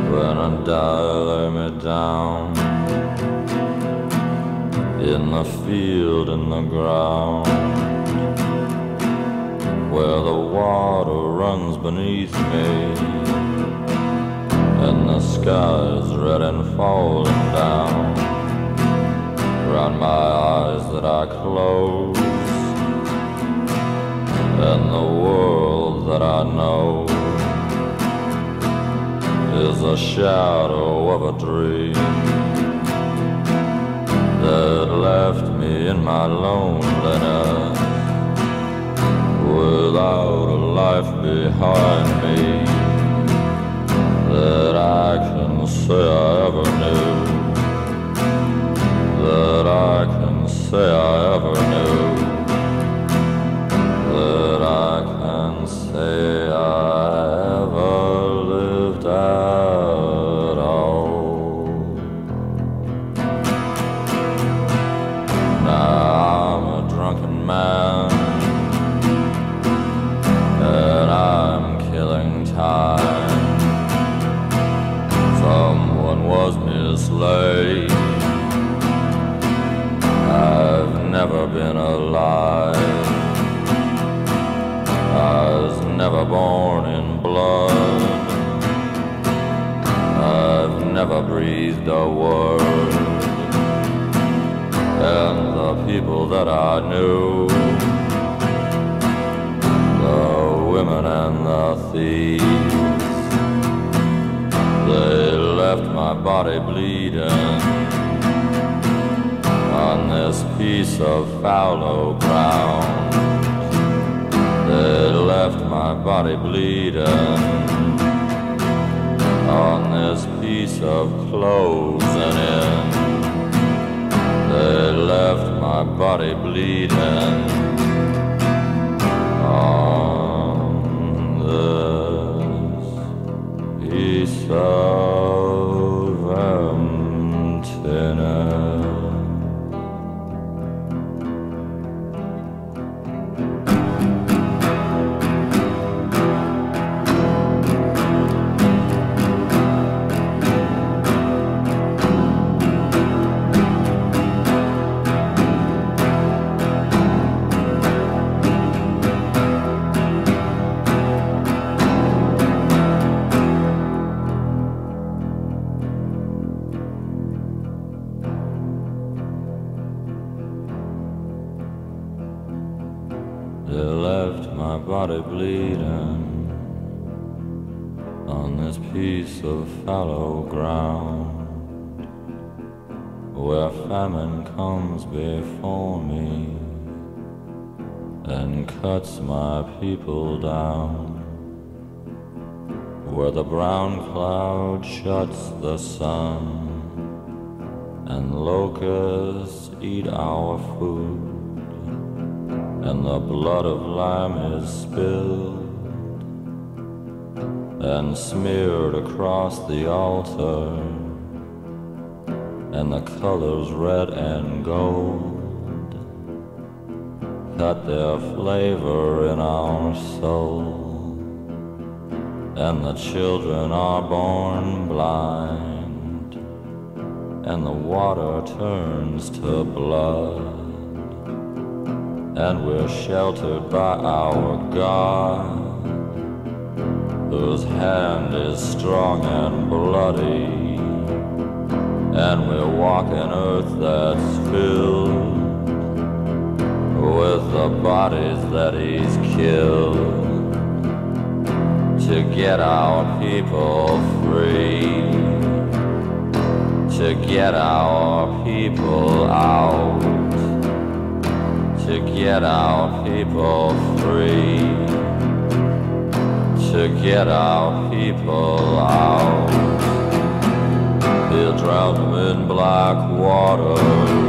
When I die, lay me down in the field, in the ground, where the water runs beneath me and the sky is red and falling down round my eyes that I close, and the world that I know is a shadow of a dream that left me in my loneliness without a life behind me that I can say I ever knew, that I can say I ever knew, that I can say I ever lived at all. Now I'm a drunken man and I'm killing time. Someone was mislaid. I've never been alive. I was never born in blood. I've never breathed a word. And the people that I knew, the women and the thieves, they left my body bleeding on this piece of fallow ground. They left my body bleeding on this piece of closing in. They left my body bleeding on this piece of emptiness. They left my body bleeding on this piece of fallow ground, where famine comes before me and cuts my people down, where the brown cloud shuts the sun and locusts eat our food, and the blood of lamb is spilled and smeared across the altar, and the colors red and gold cut their flavor in our soul, and the children are born blind, and the water turns to blood, and we're sheltered by our God, whose hand is strong and bloody, and we're walking earth that's filled with the bodies that he's killed to get our people free, to get our people out, to get our people free, to get our people out. He'll drown them in black water.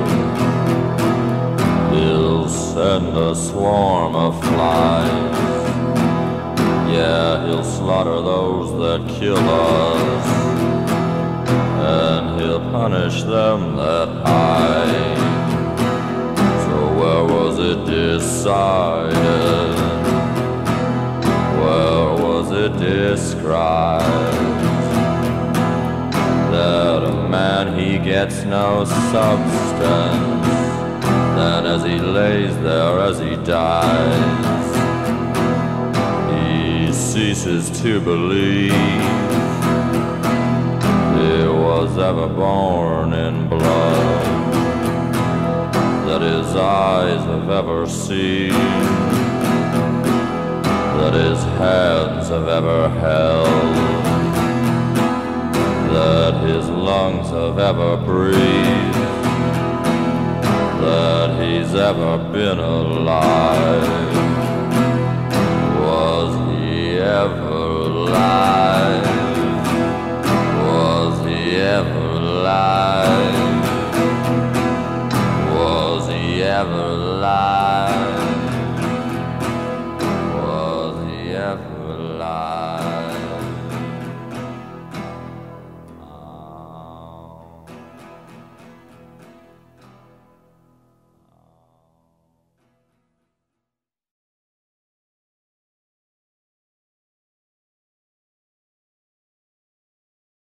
He'll send a swarm of flies. Yeah, he'll slaughter those that kill us, and he'll punish them that hide. So where was it decided? Where was it described? gets no substance, then as he lays there, as he dies, he ceases to believe he was ever born in blood, that his eyes have ever seen, that his hands have ever held, that his lungs have ever breathed, that he's ever been alive. Was he ever alive? Was he ever alive? Was he ever alive?